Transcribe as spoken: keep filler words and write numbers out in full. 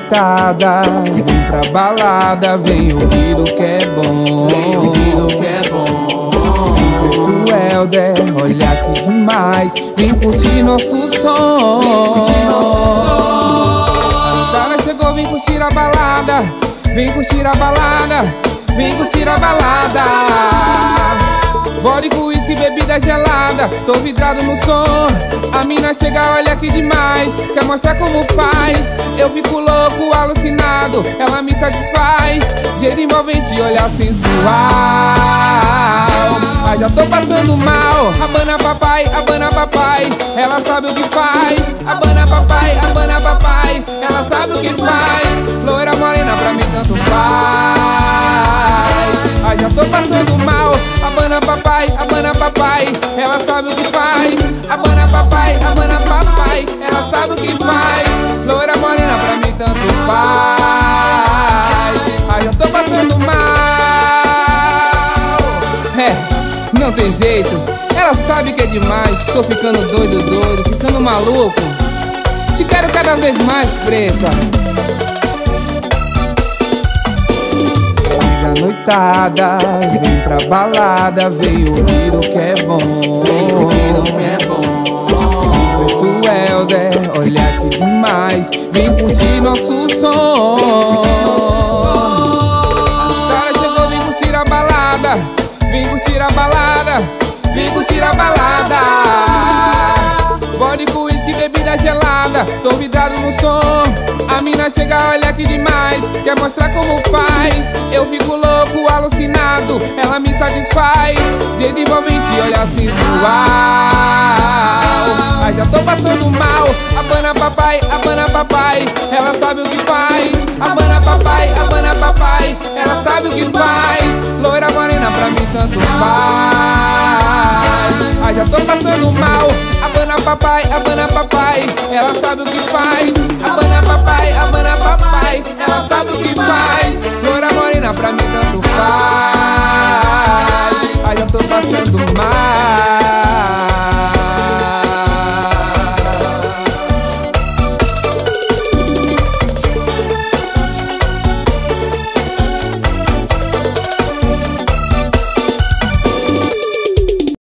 noitada, vem pra balada, vem ouvir o que é bom. Vem ouvir o que é bom. Preto Helder, olha que demais, vem curtir nosso som. Vem curtir nosso som. A noitada chegou, vem curtir a balada, vem curtir a balada, vem curtir a balada. Vodka, uísque, bebida gelada, tô vidrado no som. A mina chega, olha que demais, quer mostrar como faz. Eu fico louco, alucinado, ela me satisfaz. Jeito envolvente, olhar sensual. Mas já tô passando mal. Abana papai, abana papai, ela sabe o que faz. Abana papai, abana papai, ela sabe o que faz. Loira morena, pra mim tanto faz. Mas já tô passando mal. Abana papai, abana papai, ela sabe o que faz. Abana papai, abana papai, ela sabe o que faz. Loira morena, pra mim tanto faz. Mas já tô passando mal. É, não tem jeito, ela sabe que é demais. Tô ficando doido, doido, ficando maluco. Te quero cada vez mais, preta. Noitada, vem pra balada, vem ouvir o que é bom. Vem ouvir o que é bom. Preto Helder, olha que demais, vem curtir nosso som. A noitada chegou, vem curtir a balada, vem curtir a balada, vem curtir a balada. Vodka, uísque, bebida gelada, tô vidrado no som. A mina chega, olha que demais, quer mostrar como faz. Eu fico louco, alucinado, ela me satisfaz. Jeito envolvente, olha sensual. Mas já tô passando mal. Abana papai, abana papai, ela sabe o que faz. Abana papai, abana papai, ela sabe o que faz. Loira morena, pra mim tanto faz. Mas já tô passando mal. Abana papai, abana papai, ela sabe o que faz. Abana papai, abana papai, ela sabe o que faz. Loira morena, pra mim tanto faz. Mas já tô passando mal.